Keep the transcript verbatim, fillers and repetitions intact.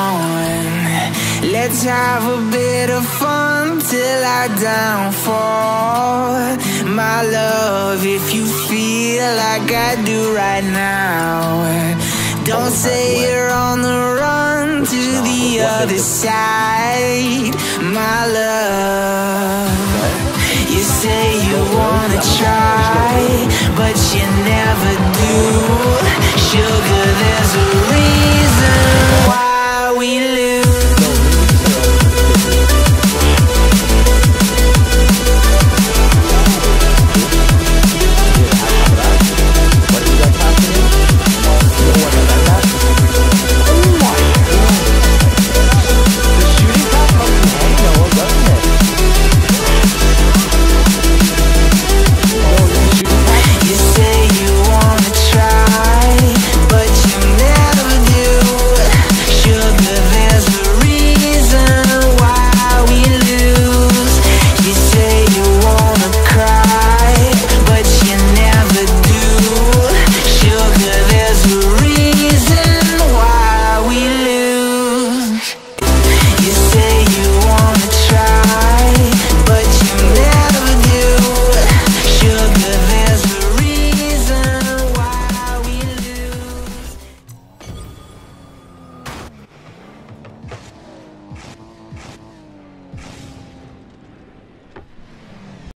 on. Let's have a bit of fun till I downfall. My love, if you feel like I do right now, don't say you're on the run to the other side. My love, you say you wanna try, but you never do. Sugar, there's a reason why we